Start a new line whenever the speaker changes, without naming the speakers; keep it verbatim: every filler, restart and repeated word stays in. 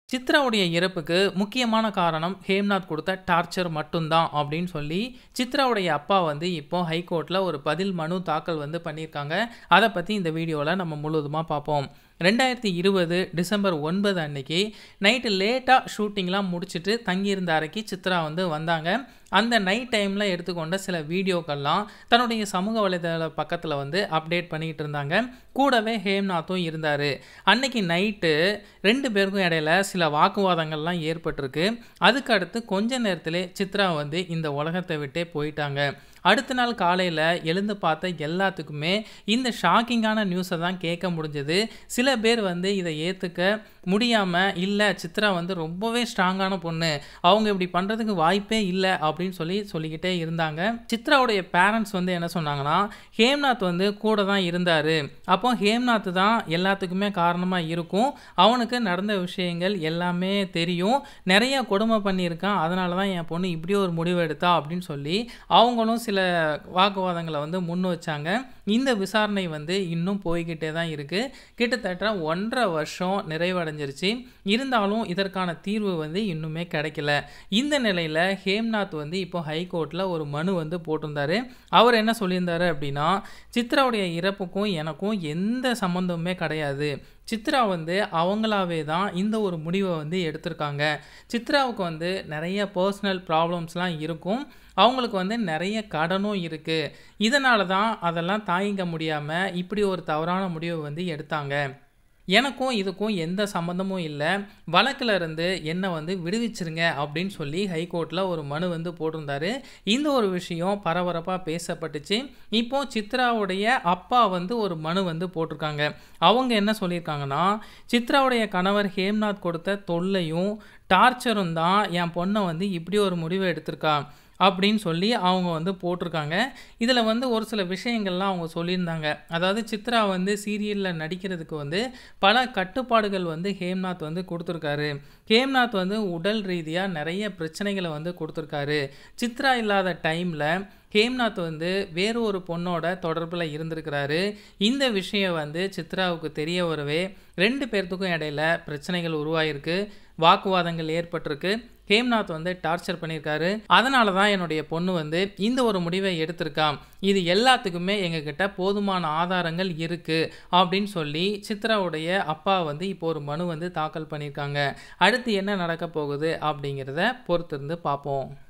சித்ராவுடைய இறப்புக்கு முக்கியமான காரணம் ஹேம்நாத் கொடுத்த டார்ச்சர் மட்டும்தான் அப்படின்னு சொல்லி சித்ராவுடைய அப்பா வந்து இப்போ ஹைகோர்ட்ல ஒரு பதில் மனு தாக்கல் வந்து பண்ணியிருக்காங்க. அதை பற்றி இந்த வீடியோவில் நம்ம முழுவதுமாக பார்ப்போம். ரெண்டாயிரத்தி இருபது டிசம்பர் ஒன்பது அன்னைக்கு நைட்டு லேட்டாக ஷூட்டிங்லாம் முடிச்சுட்டு தங்கியிருந்த அறைக்கு சித்ரா வந்து வந்தாங்க. அந்த நைட் டைமில் எடுத்துக்கொண்ட சில வீடியோக்கள்லாம் தன்னுடைய சமூக வலைதள பக்கத்தில் வந்து அப்டேட் பண்ணிக்கிட்டு இருந்தாங்க. கூடவே ஹேம்நாத்தும் இருந்தார். அன்னைக்கு நைட்டு ரெண்டு பேருக்கும் இடையில சில வாக்குவாதங்கள்லாம் ஏற்பட்டிருக்கு. அதுக்கு அடுத்து கொஞ்ச நேரத்திலே சித்ரா வந்து இந்த உலகத்தை விட்டே போயிட்டாங்க. அடுத்த நாள் காலையில் எழுந்து பார்த்த எல்லாத்துக்குமே இந்த ஷாக்கிங்கான நியூஸை தான் கேட்க முடிஞ்சது. சில பேர் வந்து இதை ஏற்றுக்க முடியாமல், இல்லை சித்ரா வந்து ரொம்பவே ஸ்ட்ராங்கான பொண்ணு, அவங்க இப்படி பண்ணுறதுக்கு வாய்ப்பே இல்லை அப்படின்னு சொல்லி சொல்லிக்கிட்டே இருந்தாங்க. சித்ராவுடைய பேரண்ட்ஸ் வந்து என்ன சொன்னாங்கன்னா, ஹேம்நாத் வந்து கூட தான் இருந்தார், அப்போ ஹேம்நாத் தான் எல்லாத்துக்குமே காரணமாக இருக்கும், அவனுக்கு நடந்த விஷயங்கள் எல்லாமே தெரியும், நிறைய கொடுமை பண்ணியிருக்கான், அதனால தான் என் பொண்ணு இப்படி ஒரு முடிவு எடுத்தா அப்படின்னு சொல்லி அவங்களும் சில வாக்குவாதங்களை வந்து முன் வச்சாங்க. இந்த விசாரணை வந்து இன்னும் போய்கிட்டே தான் இருக்குது. கிட்டத்தட்ட ஒன்றரை வருஷம் நிறைவடைஞ்சிருச்சு. இருந்தாலும் இதற்கான தீர்வு வந்து இன்னுமே கிடைக்கல. இந்த நிலையில் ஹேம்நாத் வந்து இப்போ ஹைகோர்ட்டில் ஒரு மனு வந்து போட்டிருந்தாரு. அவர் என்ன சொல்லியிருந்தாரு அப்படின்னா, சித்ராவுடைய இறப்புக்கும் எனக்கும் எந்த சம்மந்தமுமே கிடையாது, சித்ரா வந்து அவங்களாவே தான் இந்த ஒரு முடிவை வந்து எடுத்திருக்காங்க. சித்ராவுக்கு வந்து நிறைய பர்சனல் ப்ராப்ளம்ஸ்லாம் இருக்கும், அவங்களுக்கு வந்து நிறைய கடனும் இருக்குது, இதனால தான் அதெல்லாம் தாங்கிக்க முடியாமல் இப்படி ஒரு தவறான முடிவை வந்து எடுத்தாங்க. எனக்கும் இதுக்கும் எந்த சம்மந்தமும் இல்லை, வழக்கில் இருந்து என்னை வந்து விடுவிச்சிருங்க அப்படின்னு சொல்லி ஹைகோர்ட்டில் ஒரு மனு வந்து போட்டிருந்தாரு. இந்த ஒரு விஷயம் பரபரப்பாக பேசப்பட்டுச்சு. இப்போது சித்ராவுடைய அப்பா வந்து ஒரு மனு வந்து போட்டிருக்காங்க. அவங்க என்ன சொல்லியிருக்காங்கன்னா, சித்ராவுடைய கணவர் ஹேம்நாத் கொடுத்த தொல்லையும் டார்ச்சரும் தான் என் பொண்ணை வந்து இப்படி ஒரு முடிவை எடுத்திருக்கா அப்படின்னு சொல்லி அவங்க வந்து போட்டிருக்காங்க. இதில் வந்து ஒரு சில விஷயங்கள்லாம் அவங்க சொல்லியிருந்தாங்க. அதாவது சித்ரா வந்து சீரியலில் நடிக்கிறதுக்கு வந்து பல கட்டுப்பாடுகள் வந்து ஹேம்நாத் வந்து கொடுத்துருக்காரு. ஹேம்நாத் வந்து உடல் ரீதியாக நிறைய பிரச்சனைகளை வந்து கொடுத்துருக்காரு. சித்ரா இல்லாத டைமில் ஹேம்நாத் வந்து வேறு ஒரு பொண்ணோட தொடர்பில் இருந்திருக்கிறாரு. இந்த விஷயம் வந்து சித்ராவுக்கு தெரிய வரவே ரெண்டு பேர்த்துக்கும் இடையில பிரச்சனைகள் உருவாயிருக்கு, வாக்குவாதங்கள் ஏற்பட்டிருக்கு. ஹேம்நாத் வந்து டார்ச்சர் பண்ணியிருக்காரு. அதனால தான் என்னுடைய பொண்ணு வந்து இந்த ஒரு முடிவை எடுத்திருக்கான், இது எல்லாத்துக்குமே எங்ககிட்ட போதுமான ஆதாரங்கள் இருக்குது அப்படின்னு சொல்லி சித்ராவுடைய அப்பா வந்து இப்போ ஒரு மனு வந்து தாக்கல் பண்ணியிருக்காங்க. அடுத்து என்ன நடக்க போகுது அப்படிங்கிறத பொறுத்திருந்து பார்ப்போம்.